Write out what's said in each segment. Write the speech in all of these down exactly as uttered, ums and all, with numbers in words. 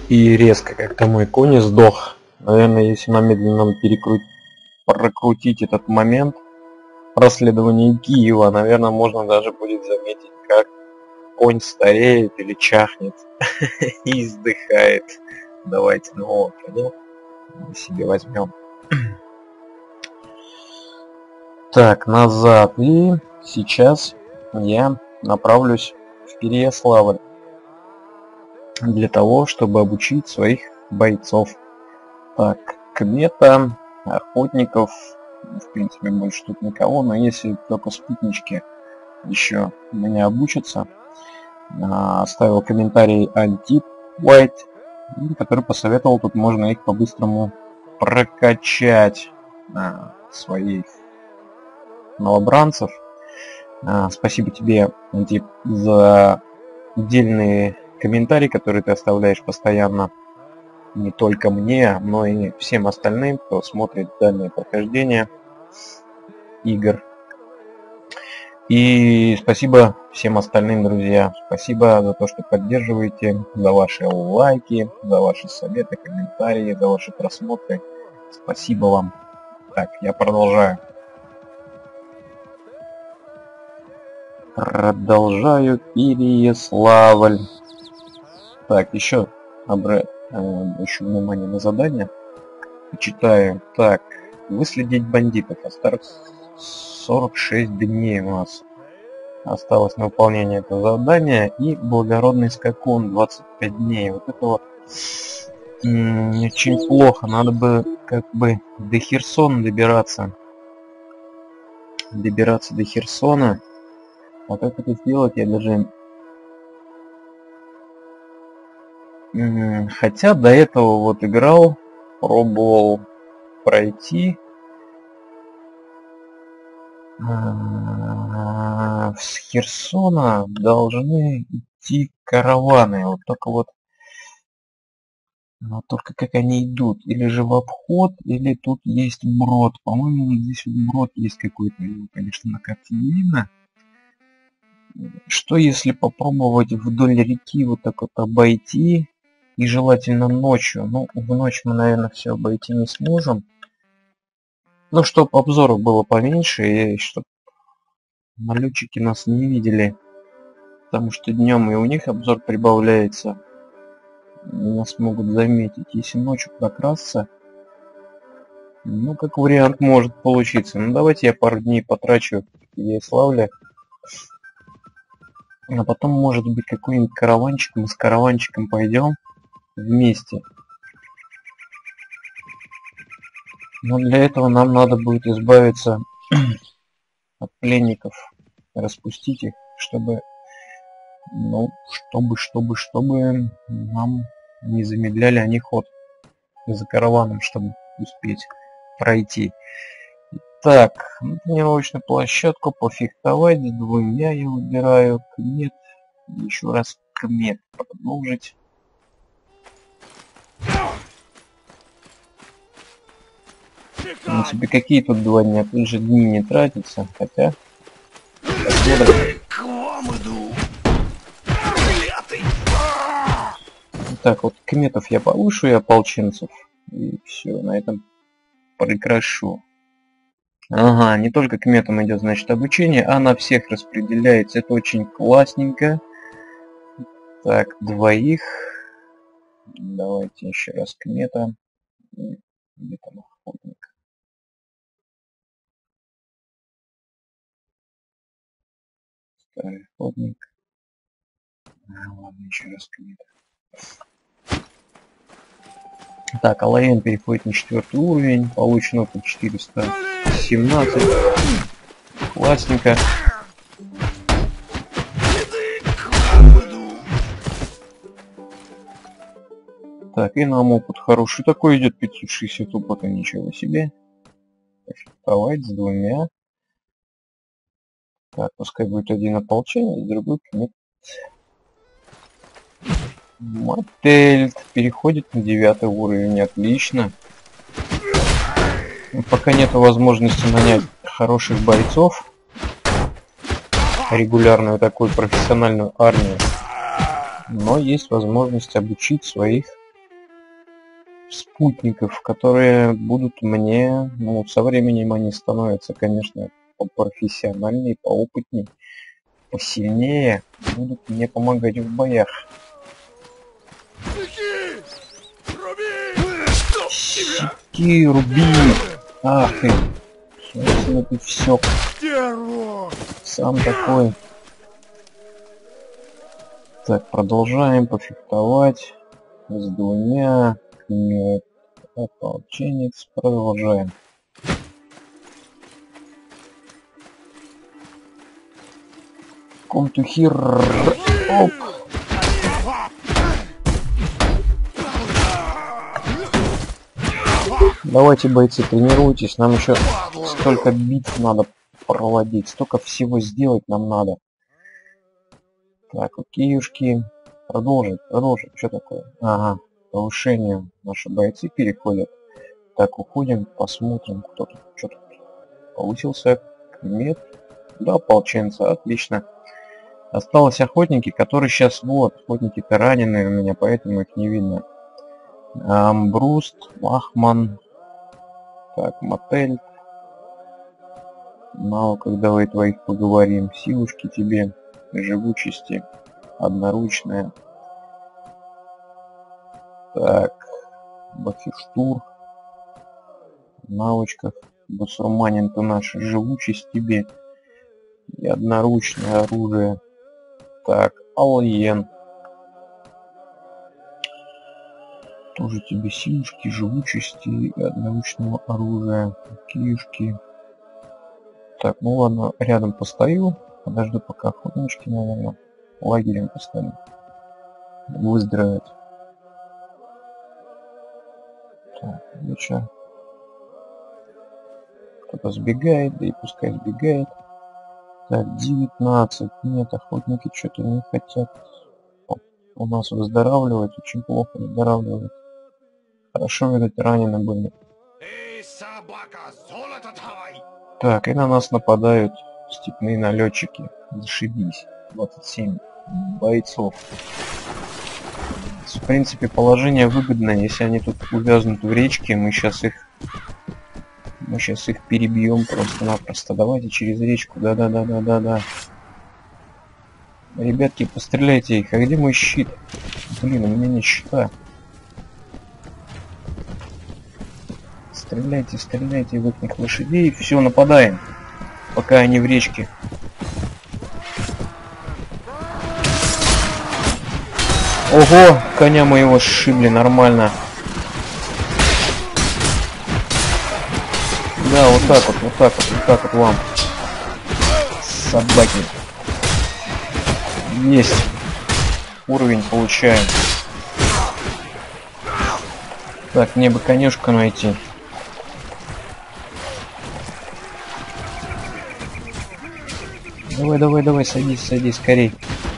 И резко как-то мой конь сдох. Наверное, если на медленном перекру... прокрутить этот момент расследования Киева, наверное, можно даже будет заметить, как конь стареет или чахнет и издыхает. Давайте нового коня себе возьмем. Так, назад. И сейчас я направлюсь в Переяславль для того, чтобы обучить своих бойцов. Так, кмета, охотников, в принципе, больше тут никого, но если только спутнички еще у меня обучатся, оставил комментарий Anti-White, который посоветовал, тут можно их по-быстрому прокачать, своих новобранцев. Спасибо тебе, Антип, за отдельные комментарии, которые ты оставляешь постоянно не только мне, но и всем остальным, кто смотрит данное прохождение игр. И спасибо всем остальным, друзья. Спасибо за то, что поддерживаете, за ваши лайки, за ваши советы, комментарии, за ваши просмотры. Спасибо вам. Так, я продолжаю. Продолжаю Переяславль. Так, еще обращаю внимание на задание. Читаю. Так, выследить бандитов. Осталось сорок шесть дней у нас осталось на выполнение этого задания. И благородный скакун двадцать пять дней. Вот это вот очень плохо. Надо бы как бы до Херсона добираться. Добираться до Херсона. А как это сделать, я даже... Хотя до этого вот играл, пробовал пройти. С Херсона должны идти караваны. Вот только вот... Но только как они идут. Или же в обход, или тут есть брод. По-моему, здесь вот брод есть какой-то. Его, конечно, на карте не видно. Что если попробовать вдоль реки вот так вот обойти, и желательно ночью? Ну, в ночь мы, наверное, все обойти не сможем. Ну, чтобы обзоров было поменьше, и чтобы налетчики нас не видели. Потому что днем и у них обзор прибавляется. Нас могут заметить. Если ночью прокрасться, ну, как вариант может получиться. Ну, давайте я пару дней потрачу в Переяславле. А потом, может быть, какой-нибудь караванчик, мы с караванчиком пойдем вместе. Но для этого нам надо будет избавиться от пленников, распустить их, чтобы, ну, чтобы, чтобы, чтобы нам не замедляли они ход за караваном, чтобы успеть пройти. Так, тренировочную площадку пофехтовать с двумя я выбираю. Кмет. Еще раз кмет. Продолжить. Ну, тебе какие тут два дня? Тут же дни не тратятся. Хотя... Так, вот кметов я повышу и ополченцев. И все, на этом прекращу. Ага, не только к метам идет, значит, обучение, а на всех распределяется. Это очень классненько. Так, двоих. Давайте еще раз к мета. Где там охотник? Старый охотник. А, ладно, еще раз к мета. Так, Алаен переходит на четвертый уровень. Получено опыт четыреста семнадцать. Классненько. Так, и нам опыт хороший такой идет. пятьсот шестьдесят опыта, ничего себе. Давайте с двумя. Так, пускай будет один ополченец, другой кмет. Мотель переходит на девятый уровень, отлично. Пока нет возможности нанять хороших бойцов, регулярную такую профессиональную армию, но есть возможность обучить своих спутников, которые будут мне, ну, со временем они становятся, конечно, попрофессиональнее, поопытнее, посильнее, будут мне помогать в боях. Секи, руби! Ах ты! Собственно, ты все. Сам такой. Так, продолжаем пофехтовать с двумя. Нет, ополченец. Продолжаем. Come to here. Оп. Давайте, бойцы, тренируйтесь. Нам еще столько битв надо проводить. Столько всего сделать нам надо. Так, окейушки. Продолжить, продолжить. Что такое? Ага, повышение. Наши бойцы переходят. Так, уходим, посмотрим, кто тут. Что тут? Повысился мед. Да, ополченца. Отлично. Осталось охотники, которые сейчас, вот, охотники-то раненые у меня, поэтому их не видно. Амбруст, Лахман. Так, мотель. Навыках давай твоих поговорим. Силушки тебе. Живучести. Одноручная. Так. Бафиштур. Навычках. Басурманин ты наш. Живучесть тебе. И одноручное оружие. Так. Алиен. Тоже тебе силушки, живучести и одноручного оружия. Киюшки. Так, ну ладно, рядом постою. Подожду, пока охотнички, наверное, лагерем поставим. Выздоровеют. Так, вечер. Кто-то сбегает, да и пускай сбегает. Так, девятнадцать. Нет, охотники что-то не хотят у нас выздоравливать. Очень плохо выздоравливают. Хорошо, видать, ранены были. Так, и на нас нападают степные налетчики. Зашибись. двадцать семь бойцов. В принципе, положение выгодное. Если они тут увязнут в речке, мы сейчас их мы сейчас их перебьем просто-напросто. Давайте через речку. Да-да-да-да-да-да. Ребятки, постреляйте их. А где мой щит? Блин, у меня нет щита. Стреляйте, стреляйте в их лошадей. Все, нападаем. Пока они в речке. Ого, коня моего сшибли нормально. Да, вот так вот, вот так вот, вот так вот вам. Собаки. Есть. Уровень получаем. Так, мне бы конюшку найти. Давай, давай, давай, садись, садись, скорей.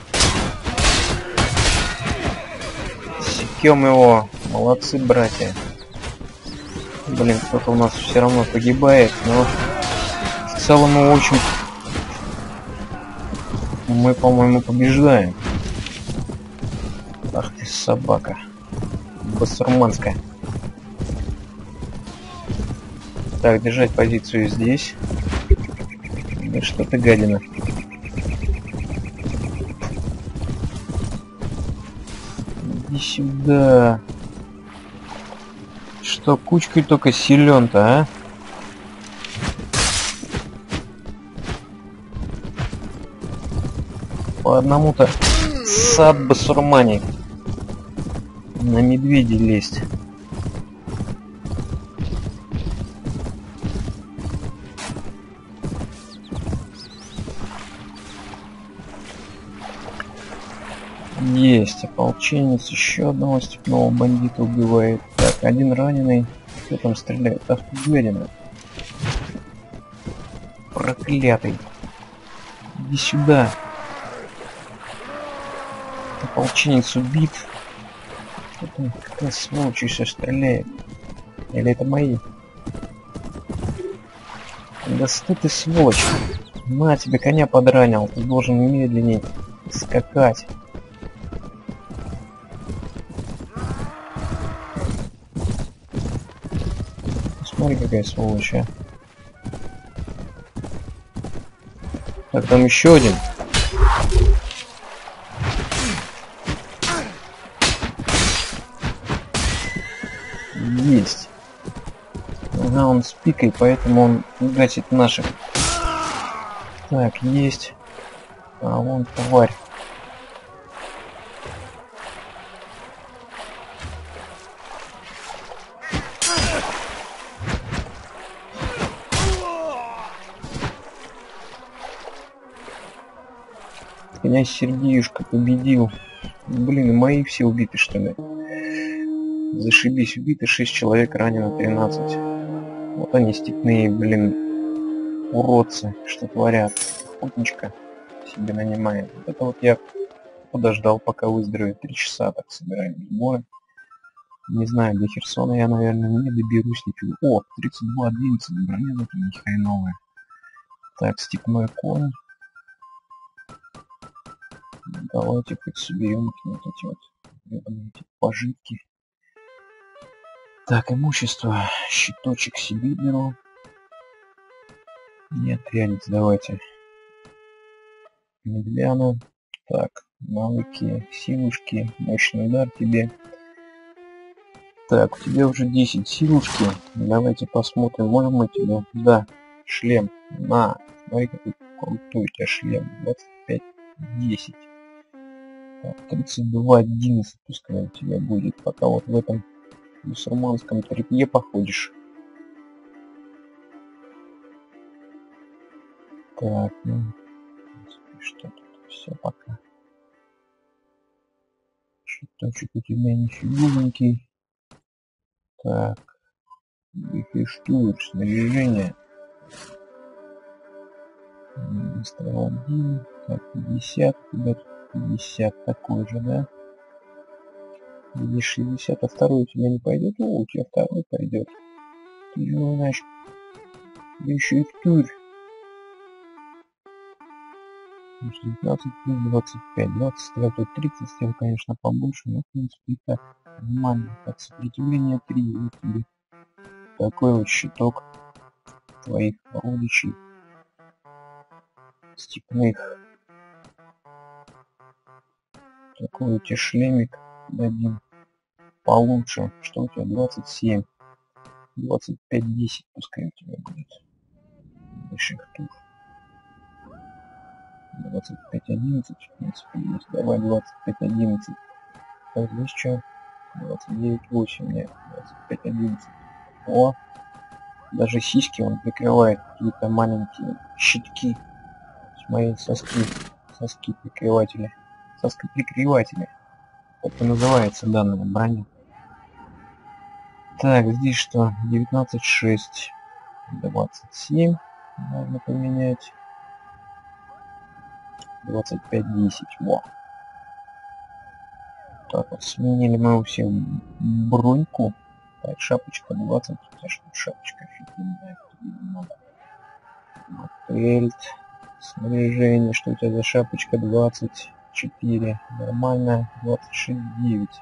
Секем его. Молодцы, братья. Блин, кто-то у нас все равно погибает, но в целом мы очень... Мы, по-моему, побеждаем. Ах ты, собака. Басурманская. Так, держать позицию здесь. Да что ты, гадина. Иди сюда. Что кучкой только силен-то, а? По одному-то сад басурмани. На медведей лезть. Есть ополченец, еще одного степного бандита убивает. Так, один раненый. Кто там стреляет? Ах ты, гадина. Проклятый. Иди сюда. Ополченец убит. Кто-то, какая сволочь еще стреляет. Или это мои? Да что ты, сволочь. На, тебе коня подранил. Ты должен медленней скакать. Смотри, какая сволочь, а. Так, там еще один. Есть. Ага, он с пикой, поэтому он гасит наших. Так, есть. А вон тварь. Князь Сергеюшка победил. Блин, и мои все убиты, что ли? Зашибись, убиты шесть человек, ранено тринадцать. Вот они, степные, блин, уродцы, что творят. Охотничка себе нанимает. Вот это вот я подождал, пока выздоровеет. Три часа так собираем сборы. Не знаю, до Херсона я, наверное, не доберусь ничего. О, тридцать два одиннадцать, броня вот у них хреновая. Так, степной конь. Давайте хоть соберем вот эти вот эти пожитки. Так, имущество. Щиточек себе беру. Нет, реально, давайте. Медляна. Так, навыки, силушки, мощный удар тебе. Так, у тебя уже десять силушки. Давайте посмотрим, можем мы тебе... Да, шлем. На, смотри, какой крутой у тебя шлем. двадцать пять десять. Так, тридцать два одиннадцать пускай у тебя будет, пока вот в этом мусульманском тряпье походишь. Так, ну... Что тут? Все, пока. Щиточек у тебя не фигурненький. Так. Штур, снаряжение. Стрел один. Так, пятьдесят. Тебя пятьдесят такой же, да? Или шестьдесят, а второй у тебя не пойдет? О, у тебя второй пойдет. Ты же, значит, еще и штур. девятнадцать плюс двадцать пять. двадцать стрел, тут тридцать стрел, конечно, побольше, но в принципе и так нормально. Так, сопротивление три. Вот тебе такой вот щиток твоих родичей степных. Такой у тебя шлемик дадим получше. Что у тебя? двадцать семь. двадцать пять десять пускай у тебя будет. Больших тур. двадцать пять одиннадцать, в принципе, есть. Давай двадцать пять одиннадцать. Так, здесь что? двадцать девять восемь, нет, двадцать пять одиннадцать. О, даже сиськи он прикрывает, какие-то маленькие щитки. Мои соски, соски прикрыватели. Соски прикрыватели. Это называется данная броня. Так, здесь что? девятнадцать шесть. двадцать семь. Можно поменять. двадцать пять десять. Во. Так вот, сменили мы у всех броньку. Так, шапочка двадцать. Это что, шапочка офигенная. Мотельт. Снаряжение. Что у тебя за шапочка? двадцать четыре. Нормально. двадцать шесть девять.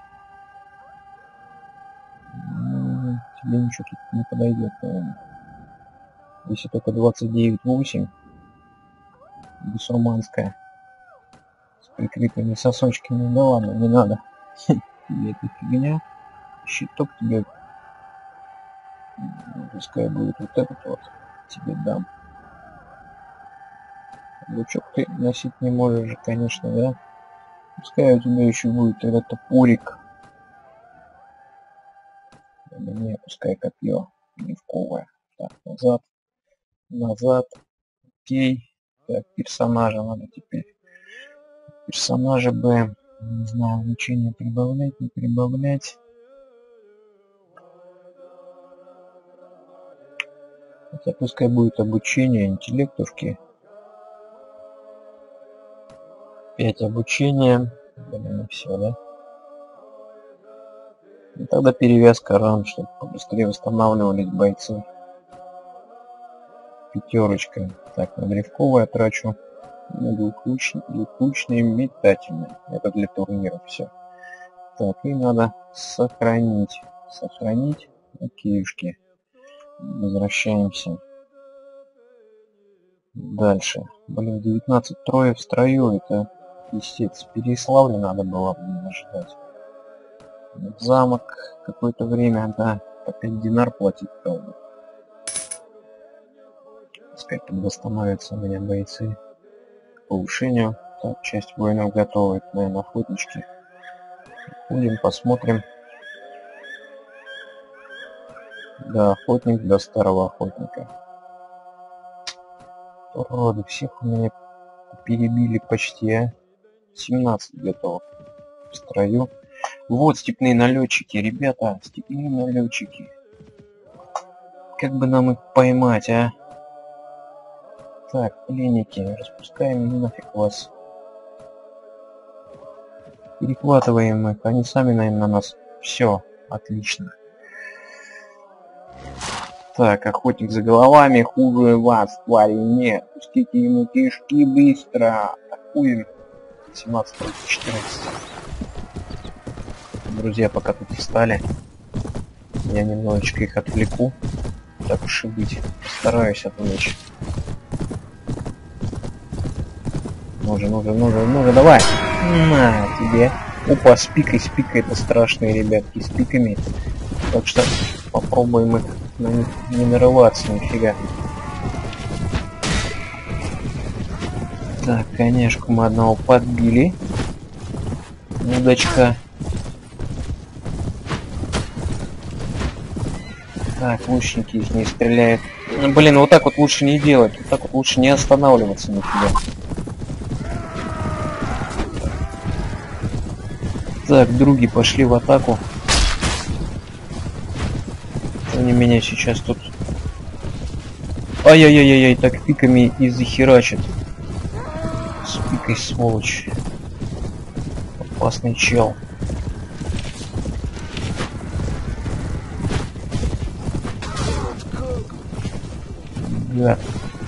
Ну, тебе ничего тут не подойдет, наверное. Если только двадцать девять восемь. Бусурманская. С прикрытыми сосочками. Да ладно, не надо. Тебе эта фигня. Щиток тебе. Пускай будет вот этот вот. Тебе дам. Лучок ты носить не можешь же, конечно, да? Пускай у тебя еще будет этот топорик. Не, пускай копье левковое. Так, назад. Назад. Окей. Так, персонажа надо теперь. Персонажа бы, не знаю, обучение прибавлять, не прибавлять. Хотя пускай будет обучение интеллектушки. пять обучения. Блин, все, да? И тогда перевязка ран, чтобы побыстрее восстанавливались бойцы. Пятерочка. Так, на древковое трачу. На двухлучные, двухлучные метательные. Это для турнира все. Так, и надо сохранить. Сохранить. Окейшки. Возвращаемся. Дальше. Блин, девятнадцать трое в строю. Это, естественно, Переславля надо было ожидать. Замок какое-то время, да, по пять динар платить, правда. Пускай там восстановятся у меня бойцы к повышению. Так, часть воинов готова. Это, наверное, охотнички. Будем, посмотрим. Да, охотник для старого охотника. Уроды, всех у меня перебили почти, а? семнадцать готово в строю. Вот степные налетчики, ребята, степные налетчики. Как бы нам их поймать, а? Так, пленники, распускаем, ну нафиг вас. Перехватываем их, они сами, наверное, на нас. Все, отлично. Так, охотник за головами, хуже вас, твари, нет. Пустите ему кишки быстро. Атакуем. семнадцать против четырнадцати. Друзья, пока тут встали, я немножечко их отвлеку. Так уж и быть. Постараюсь отвлечь. Ну же, ну же, ну же, ну же, давай. На тебе. Опа, с пикой, с пикой это страшные ребятки, с пиками. Так что попробуем их на них не нарываться, нифига. Так, конечно, мы одного подбили. Удочка. Так, лучники из ней стреляют. Ну, блин, вот так вот лучше не делать. Вот так вот лучше не останавливаться нифига. Так, други пошли в атаку. Они меня сейчас тут... Ай-яй-яй-яй, так пиками и захерачат. С пикой, сволочь. Опасный чел. Гад.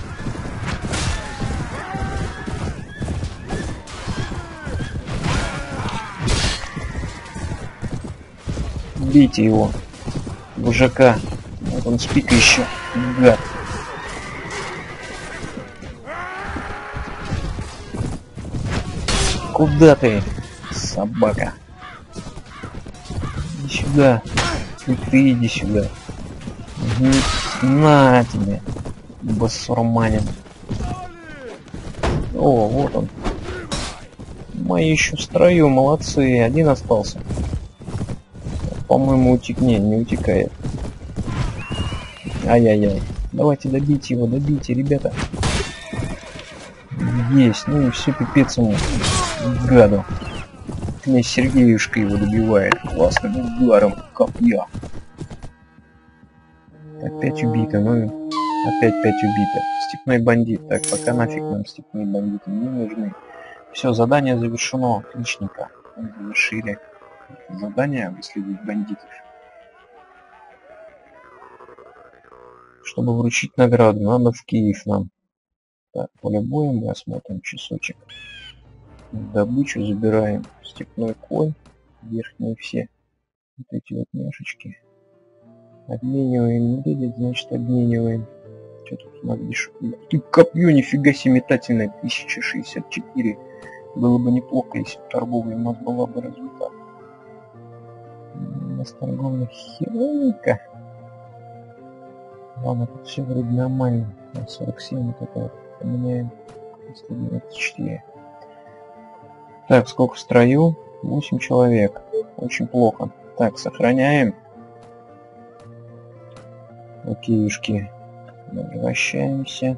Бейте его. Мужика. Вот он с пикой еще. Гад. Куда ты, собака? Иди сюда. И ты иди сюда. Угу. На тебе, басурманин. О, вот он. Мои еще в строю, молодцы. Один остался. По-моему, утек... Не, не утекает. Ай-яй-яй. Давайте добейте его, добейте, ребята. Есть. Ну и все, пипец ему. Гаду. Князь Сергеюшка его добивает классным ударом копья. Опять убито, ну опять пять убито. Степной бандит. Так, пока нафиг нам степные бандиты не нужны. Все, задание завершено. Отличненько. Мы завершили задание выследить бандитов. Чтобы вручить награду, надо в Киев нам. Так, поле боя мы осмотрим часочек. Добычу забираем. Степной конь. Верхние все. Вот эти вот няшечки. Обмениваем. Медведь, значит, обмениваем. Что тут у нас здесь? Ты копье, нифига себе метательное. тысяча шестьдесят четыре. Было бы неплохо, если торговля у нас была бы развита. У нас торговля херовенько. Ладно, тут все вроде нормально. сорок семь вот это вот поменяем. сто девяносто четыре. Так, сколько в строю? восемь человек. Очень плохо. Так, сохраняем. Окейушки. Возвращаемся.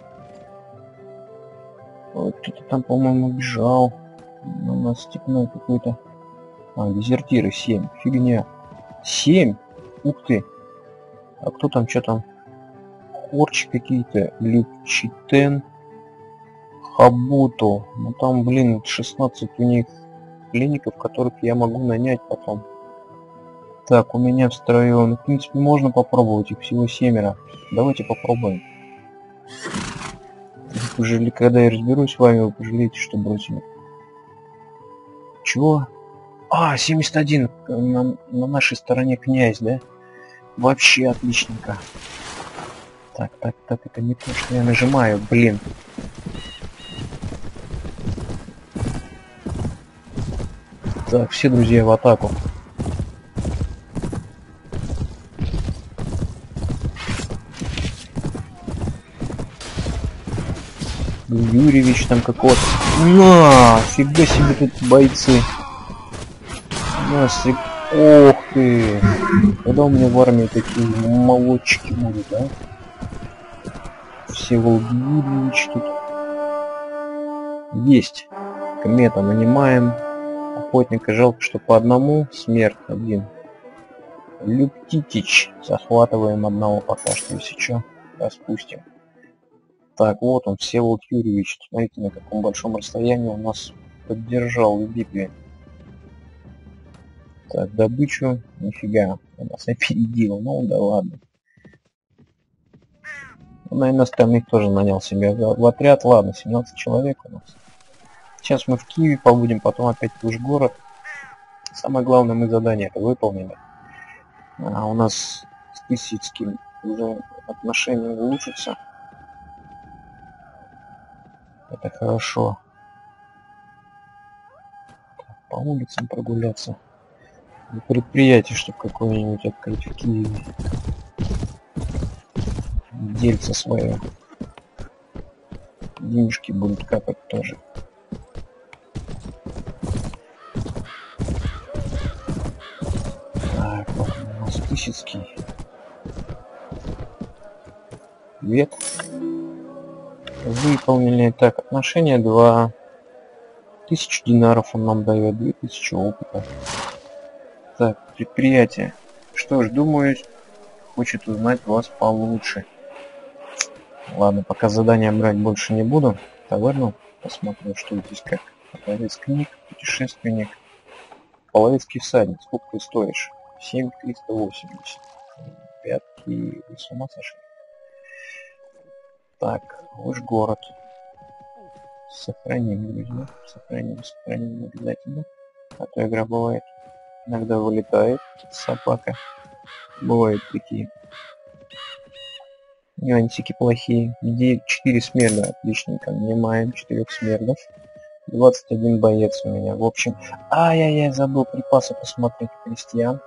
Вот кто-то там, по-моему, бежал. У нас степной какой-то. А, дезертиры семь. Фигня. семь? Ух ты. А кто там, что там? Хорчи какие-то. Лючитен. Хабуту. Ну там, блин, шестнадцать у них пленников, которых я могу нанять потом. Так, у меня в строю. Ну, в принципе, можно попробовать. Их всего семеро. Давайте попробуем. Вы, когда я разберусь с вами, вы пожалеете, что бросили. Чего? А, семьдесят один. На, на нашей стороне князь, да? Вообще отличненько. Так, так, так, это не то, что я нажимаю, блин. Так, все друзья в атаку. Юрьевич там какой-то. На, фига себе тут бойцы. Насыпь. Ох ты. Когда у меня в армии такие молодчики будут, а? Всеволод Юрьевич тут. Есть. Комета нанимаем. Охотника жалко, что по одному. Смерть один. Люптитич. Захватываем одного пока что, если что. Распустим. Так, вот он, Всеволод Юрьевич. Смотрите, на каком большом расстоянии он нас поддержал в битве. Так, добычу. Нифига. Он нас опередил. Ну да ладно. Ну, наверное, остальных тоже нанял себе в отряд. Ладно, семнадцать человек у нас. Сейчас мы в Киеве побудем, потом опять в Ужгород. Самое главное, мы задание это выполнили. А у нас с Тысяцким уже отношения улучшатся. Это хорошо. По улицам прогуляться. И предприятие, чтобы какое-нибудь открыть в Киеве. Дельце свое. Денежки будут капать тоже. Так, вот у нас Тысяцкий. Привет. Выполнили. Так, отношения два. Тысячу динаров он нам дает, две тысячи опыта. Так, предприятие. Что ж, думаю, хочет узнать вас получше. Ладно, пока задания брать больше не буду. Таверну посмотрю, что здесь как. Продавец книг, путешественник. Половецкий всадник. Сколько ты стоишь? семь триста восемьдесят. Пятки. Вы с ума сошли? Так, ваш город. Сохраним, друзья. Сохраним, сохраним обязательно. А то игра бывает. Иногда вылетает собака. Бывают такие нюансики плохие. Где четыре смерда. Отличненько. Нанимаем четырех смердов. двадцать один боец у меня. В общем, ай-яй-яй, забыл припасы посмотреть крестьян.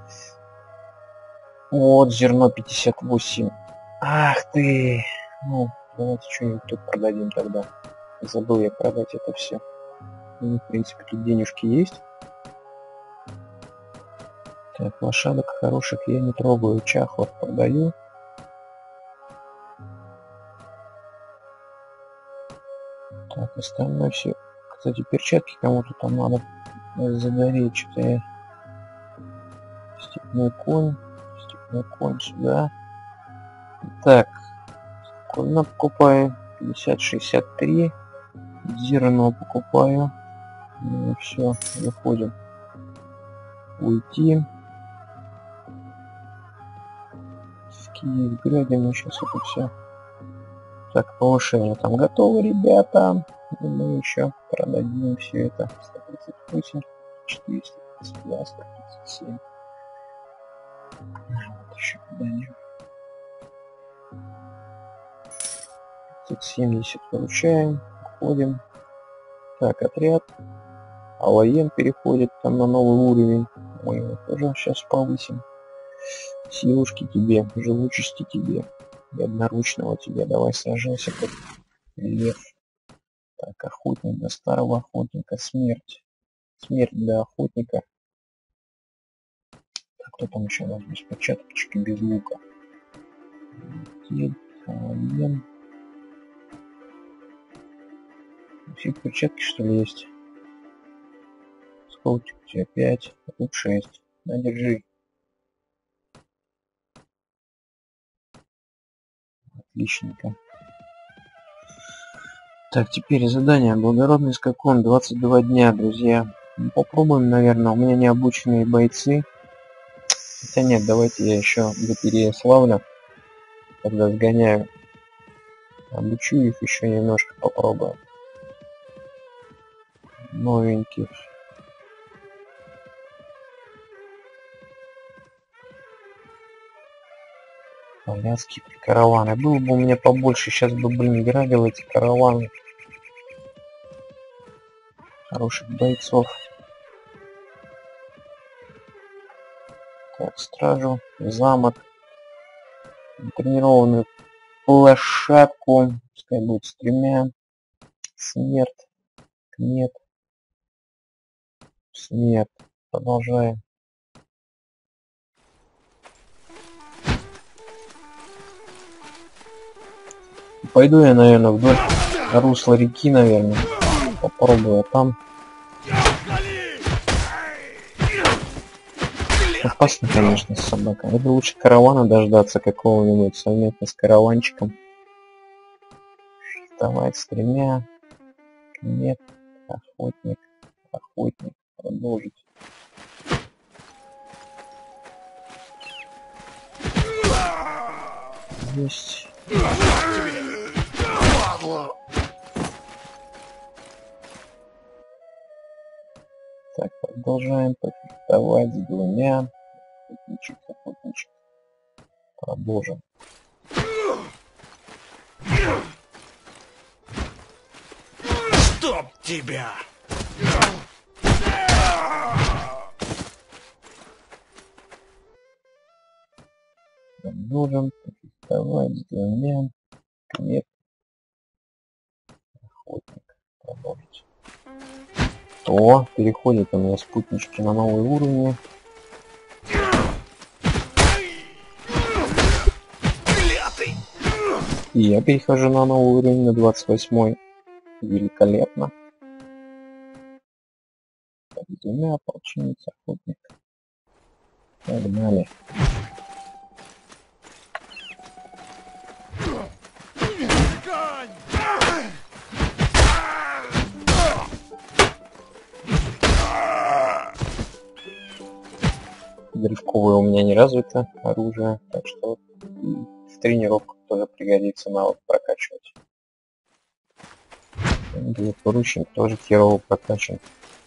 Вот, зерно пятьдесят восемь. Ах ты. Ну, давайте что-нибудь тут продадим тогда. Забыл я продать это все. Ну, в принципе, тут денежки есть. Так, лошадок хороших я не трогаю. Чахлов продаю. Так, остальное все. Кстати, перчатки кому-то там надо задарить. Что-то я... Степной конь. Степной конь сюда. Так. Конь покупаю. пятьдесят шестьдесят три. Зерно покупаю. Ну, все, выходим. Уйти. В Киевграде мы сейчас это все. Так, повышение там готово, ребята. И мы еще продадим все это. сто тридцать восемь, четыреста тридцать два, сто тридцать семь. Вот еще продадим. пятьсот семьдесят получаем. Уходим. Так, отряд. Алаен переходит там на новый уровень. Мы его тоже сейчас повысим. Силушки тебе, живучести тебе. И одноручного тебе. Давай сражайся, как лев. Так, охотник для старого охотника. Смерть. Смерть для охотника. Так, кто там еще у нас без перчаточки, без лука? Алаен. Все перчатки, что ли, есть? Сколько у тебя? пять, тут шесть. На, держи. Отличненько. Так, теперь задание. Благородный скакун. двадцать два дня, друзья. Ну, попробуем, наверное. У меня не обученные бойцы. Хотя нет, давайте я еще до Переяславля тогда сгоняю. Обучу их еще немножко, попробую. Новеньких. Поляцкие караваны. Было бы у меня побольше, сейчас бы, блин, грабил эти караваны. Хороших бойцов. Так, стражу, замок, тренированную лошадку, пускай будет с тремя, смерть, нет, смерть, продолжаем. Пойду я, наверное, вдоль русла реки, наверное, попробую, а там опасно, конечно, с собакой. Это лучше каравана дождаться какого-нибудь совместно с караванчиком. Давай с тремя. Нет. Охотник. Охотник. Продолжить. Есть. Так, продолжаем пофехтовать с двумя. Охотничек, охотничек. Продолжим. Стоп тебя! Продолжим пофехтовать с двумя. Нет. Охотник. Продолжить. То, переходит у меня спутнички на новый уровень. И я перехожу на новый уровень, на двадцать восьмой. Великолепно. Так, двумя ополченец, охотник. Погнали. Древковое у меня не развито оружие, так что в тренировках тоже пригодится навык прокачивать. Двухручник тоже херово прокачан.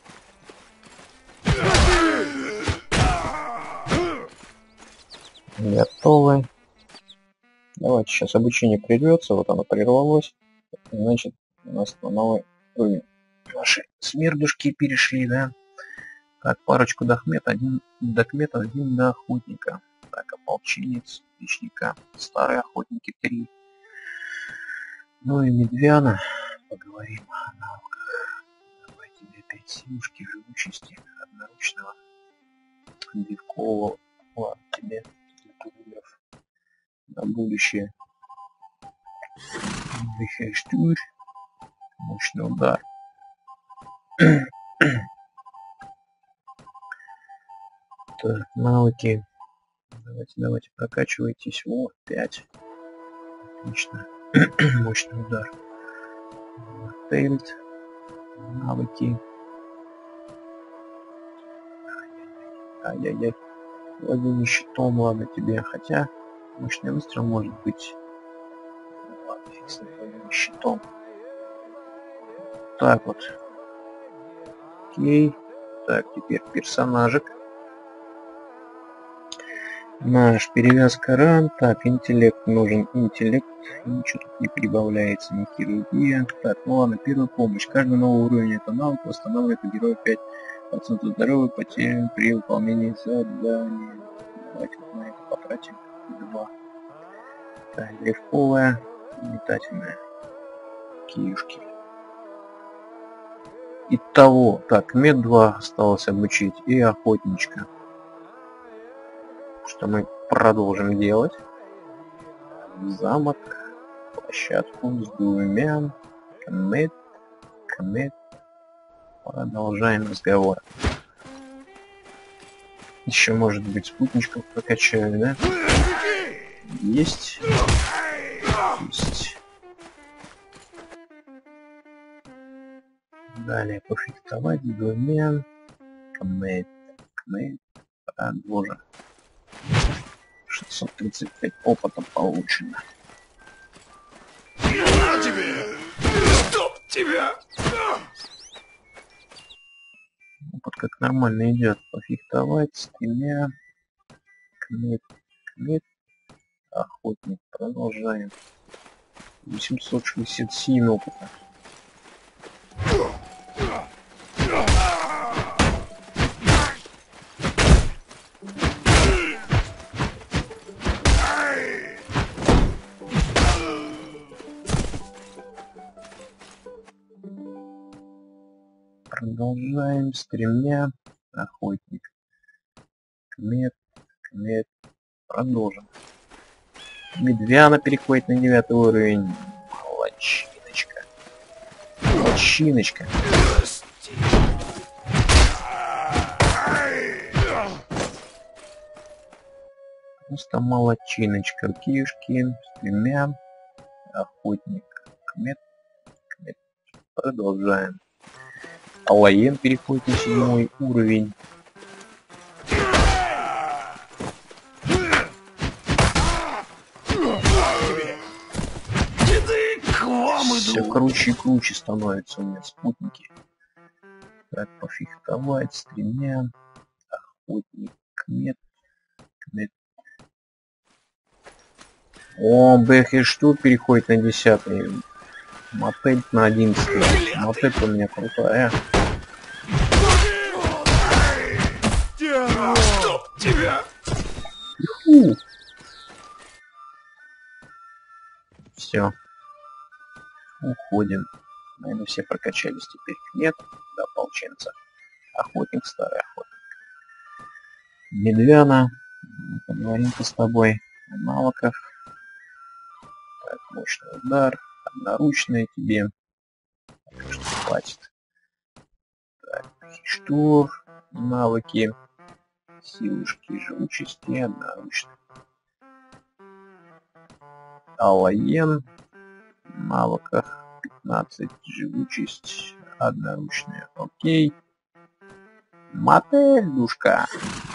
Готовы. Давайте сейчас обучение прервется, вот оно прервалось. Значит, у нас на новый уровень. Наши смердушки перешли, да? Так, парочку дохмет, один докмет, один до охотника. Так, ополченец, личника, старые охотники три. Ну и медвяна. Поговорим о навыках. Давай тебе опять силушки, живучести, одноручного, древкового. Ладно, тебе турниров на будущее. Вихерштюр, мощный удар. Так, навыки. Давайте, давайте, прокачивайтесь. О, пять. Отлично. Мощный удар. Тейлд. Навыки. Ай-яй-яй. Владение щитом, ладно тебе. Хотя мощный выстрел может быть. Ладно, фиг с владение щитом. Так вот. Окей. Так, теперь персонажик. Наш перевязка ран. Так, интеллект нужен. Интеллект. Ничего тут не прибавляется. Не хирургия. Так, ну ладно, первая помощь. Каждый новый уровень этого навыка восстанавливает у героя пять процентов здоровья потери при выполнении задания. Давайте на это потратим два. Так, древковая. Метательная. Киюшки. Итого. Так, мед два осталось обучить. И охотничка. Что мы продолжим делать. Замок, площадку с двумя, комет, комет. Продолжаем разговор. Еще может быть спутничков прокачаю, да? Есть. Есть. Далее пофехтовать с двумя, комет, комет. Продолжим. шестьсот тридцать пять опыта получено. На тебе! Стоп тебя! Опыт как нормально идет. Пофехтовать с тремя. Кмет, кмет. Охотник. Продолжаем. восемьсот шестьдесят семь опыта. Продолжаем с тремя. Охотник. Кмет. Кмет. Продолжим. Медвяна переходит на девятый уровень. Молодчиночка. Молодчиночка. Просто молодчиночка. Кишки с тремя. Охотник. Кмет. Кмет. Продолжаем. Алаен переходит на седьмой уровень. Все круче и круче становятся у меня спутники. Так, пофехтовать с тремя. Охотник. Кмет. Кмет. О, Бэхештур переходит на десятый. Мотель на одиннадцатый. Мотель у меня крутая. Чтоб тебя! Все. Уходим. Наверное, все прокачались теперь. Нет, да, ополченца. Охотник, старый охотник. Медвяна. Поговорим-ка с тобой о навыках. Так, мощный удар. Одноручная тебе. Что хватит. Так, штур. Навыки. Силушки, живучести. Одноручная. Алаен. В навыках пятнадцать. Живучесть. Одноручная. Окей. Мотель, душка.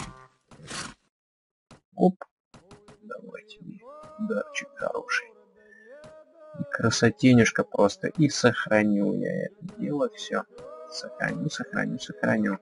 Оп. Давайте мне ударчик хороший. И красотенюшка просто. И сохраню я это дело. Все. Сохраню, сохраню, сохраню.